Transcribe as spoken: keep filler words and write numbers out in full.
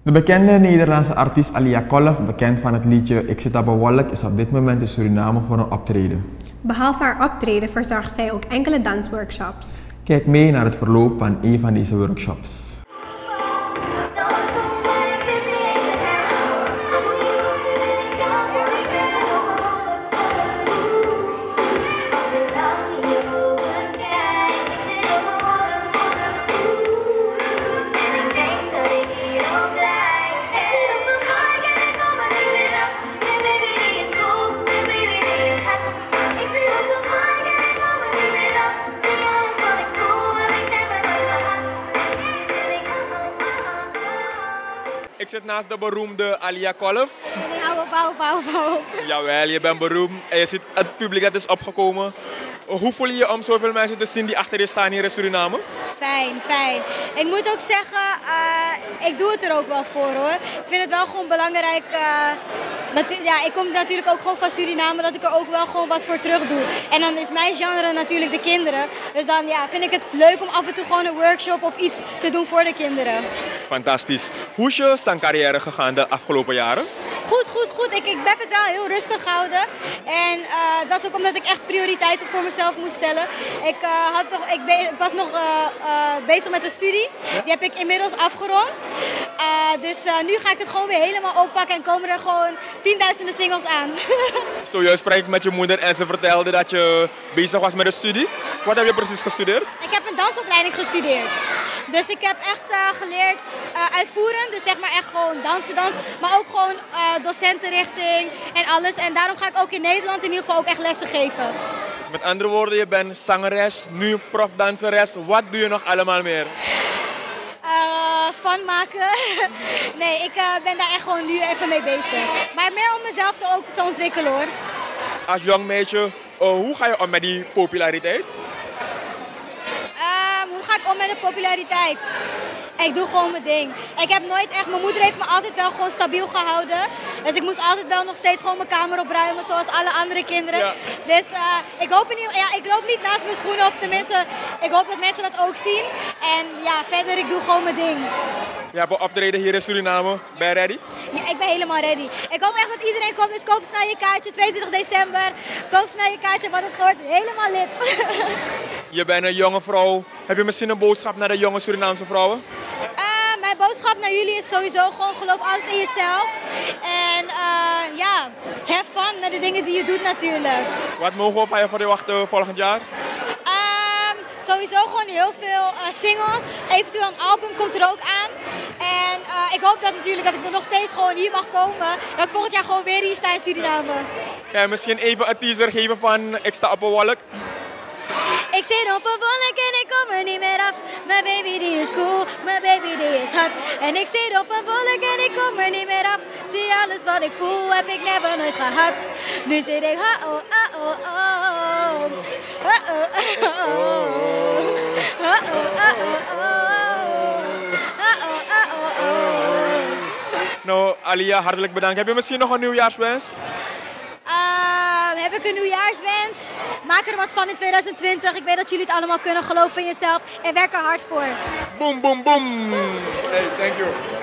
De bekende Nederlandse artiest Alia Kolf, bekend van het liedje Ik zit op een wolk, is op dit moment in Suriname voor een optreden. Behalve haar optreden verzorgt zij ook enkele dansworkshops. Kijk mee naar het verloop van een van deze workshops. Ik zit naast de beroemde Alia Kolf. Hou op, hou op, hou op, hou op. Jawel, je bent beroemd en je ziet het publiek dat is opgekomen. Hoe voel je je om zoveel mensen te zien die achter je staan hier in Suriname? Fijn, fijn. Ik moet ook zeggen, uh, ik doe het er ook wel voor hoor. Ik vind het wel gewoon belangrijk. Uh, dat, ja, ik kom natuurlijk ook gewoon van Suriname, dat ik er ook wel gewoon wat voor terug doe. En dan is mijn genre natuurlijk de kinderen. Dus dan ja, vind ik het leuk om af en toe gewoon een workshop of iets te doen voor de kinderen. Fantastisch. Hoe is je zangcarrière gegaan de afgelopen jaren? Goed, goed, goed. Ik, ik heb het wel heel rustig gehouden. En uh, dat is ook omdat ik echt prioriteiten voor mezelf moest stellen. Ik, uh, had nog, ik, be, ik was nog uh, uh, bezig met een studie. Die heb ik inmiddels afgerond. Uh, dus uh, nu ga ik het gewoon weer helemaal oppakken en komen er gewoon tienduizenden singles aan. Zojuist sprak ik met je moeder en ze vertelde dat je bezig was met een studie. Wat heb je precies gestudeerd? Ik heb een dansopleiding gestudeerd. Dus ik heb echt uh, geleerd uh, uitvoeren, dus zeg maar echt gewoon dansen, dans, maar ook gewoon uh, docentenrichting en alles. En daarom ga ik ook in Nederland in ieder geval ook echt lessen geven. Dus met andere woorden, je bent zangeres, nu profdanseres. Wat doe je nog allemaal meer? Uh, fun maken. Nee, ik uh, ben daar echt gewoon nu even mee bezig. Maar meer om mezelf te, ook te ontwikkelen hoor. Als jong meisje, uh, hoe ga je om met die populariteit? Uh, hoe ga ik om met de populariteit? Ik doe gewoon mijn ding. Ik heb nooit echt, mijn moeder heeft me altijd wel gewoon stabiel gehouden. Dus ik moest altijd wel nog steeds gewoon mijn kamer opruimen zoals alle andere kinderen. Ja. Dus uh, ik hoop in ieder, ja, ik loop niet naast mijn schoenen, of tenminste, ik hoop dat mensen dat ook zien. En ja, verder, ik doe gewoon mijn ding. Je hebt een optreden hier in Suriname. Ben je ready? Ja, ik ben helemaal ready. Ik hoop echt dat iedereen komt, dus koop snel je kaartje, tweeëntwintig december. Koop snel je kaartje, want het wordt helemaal lid. Je bent een jonge vrouw. Heb je misschien een boodschap naar de jonge Surinaamse vrouwen? Uh, mijn boodschap naar jullie is sowieso gewoon geloof altijd in jezelf. En uh, ja, have fun met de dingen die je doet natuurlijk. Wat mogen we van je verwachten volgend jaar? Um, sowieso gewoon heel veel uh, singles. Eventueel een album komt er ook aan. En uh, ik hoop dat natuurlijk dat ik er nog steeds gewoon hier mag komen. Dat ik volgend jaar gewoon weer hier sta in Suriname. Ja, misschien even een teaser geven van Ik sta op een wolk. Ik zit op een wolk en ik kom er niet meer af. Mijn baby die is cool, mijn baby die is hot. En ik zit op een wolk en ik kom er niet meer af. Zie alles wat ik voel heb ik never nooit gehad. Nu zit ik ha oh ah oh oh. Ha oh ah oh. Ha oh ah oh. Ha oh ah oh. Nou, Alia, hartelijk bedankt. Heb je misschien nog een nieuwjaarswens? Uh, heb ik een nieuwjaarswens? Maak er wat van in twintig twintig. Ik weet dat jullie het allemaal kunnen. Geloof in jezelf en werk er hard voor. Boom, boom, boom. Hey, thank you.